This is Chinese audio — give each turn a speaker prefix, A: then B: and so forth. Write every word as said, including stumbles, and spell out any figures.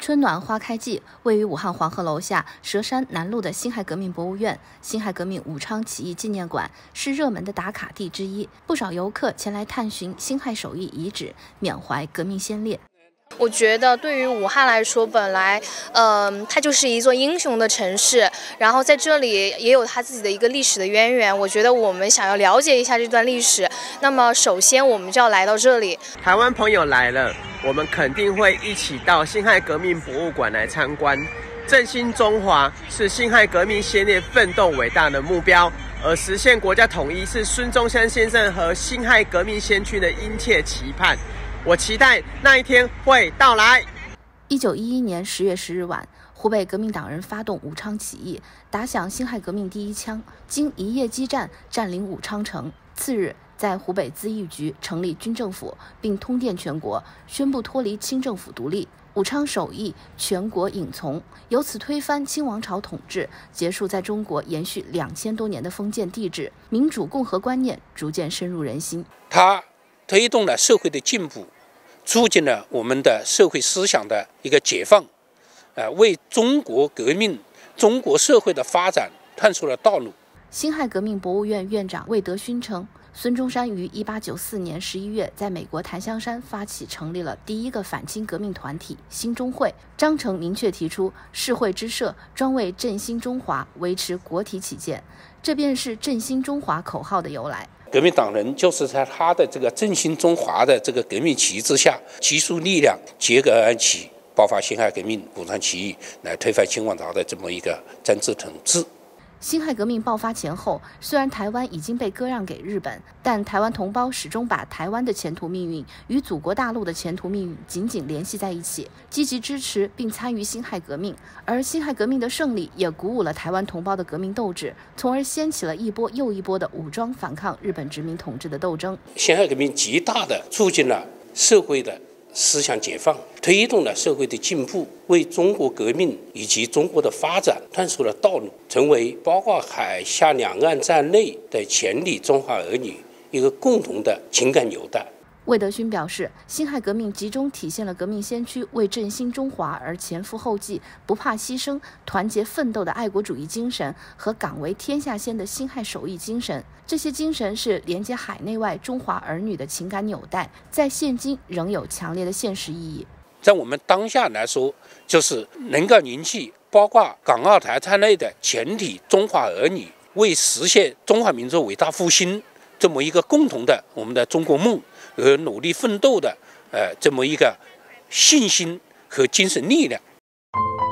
A: 春暖花开季，位于武汉黄鹤楼下佘山南路的辛亥革命博物院、辛亥革命武昌起义纪念馆是热门的打卡地之一，不少游客前来探寻辛亥首义遗址，缅怀革命先烈。
B: 我觉得对于武汉来说，本来，嗯、呃，它就是一座英雄的城市，然后在这里也有它自己的一个历史的渊源。我觉得我们想要了解一下这段历史，那么首先我们就要来到这里。
C: 台湾朋友来了，我们肯定会一起到辛亥革命博物馆来参观。振兴中华是辛亥革命先烈奋斗伟大的目标，而实现国家统一是孙中山先生和辛亥革命先驱的殷切期盼。我期待那一天会到来。
A: 一九一一年十月十日晚，湖北革命党人发动武昌起义，打响辛亥革命第一枪，经一夜激战，占领武昌城。次日，在湖北咨议局成立军政府，并通电全国，宣布脱离清政府独立。武昌首义，全国引从，由此推翻清王朝统治，结束在中国延续两千多年的封建帝制，民主共和观念逐渐深入人心。
D: 他推动了社会的进步，促进了我们的社会思想的一个解放，呃，为中国革命、中国社会的发展探出了道路。
A: 辛亥革命博物院院长魏德勋称，孙中山于一八九四年十一月在美国檀香山发起成立了第一个反清革命团体兴中会，章程明确提出世会之设专为振兴中华、维持国体起见，这便是振兴中华口号的由来。
D: 革命党人就是在他的这个振兴中华的这个革命旗帜下，集束力量，结合而起，爆发辛亥革命、武昌起义，来推翻清王朝的这么一个专制统治。
A: 辛亥革命爆发前后，虽然台湾已经被割让给日本，但台湾同胞始终把台湾的前途命运与祖国大陆的前途命运紧紧联系在一起，积极支持并参与辛亥革命。而辛亥革命的胜利也鼓舞了台湾同胞的革命斗志，从而掀起了一波又一波的武装反抗日本殖民统治的斗争。
D: 辛亥革命极大地促进了社会的思想解放，推动了社会的进步，为中国革命以及中国的发展探出了道路，成为包括海峡两岸在内的全体中华儿女一个共同的情感纽带。
A: 魏德勋表示，辛亥革命集中体现了革命先驱为振兴中华而前赴后继、不怕牺牲、团结奋斗的爱国主义精神和敢为天下先的辛亥首义精神。这些精神是连接海内外中华儿女的情感纽带，在现今仍有强烈的现实意义。
D: 在我们当下来说，就是能够凝聚包括港澳台在内的全体中华儿女，为实现中华民族伟大复兴这么一个共同的我们的中国梦而努力奋斗的呃这么一个信心和精神力量。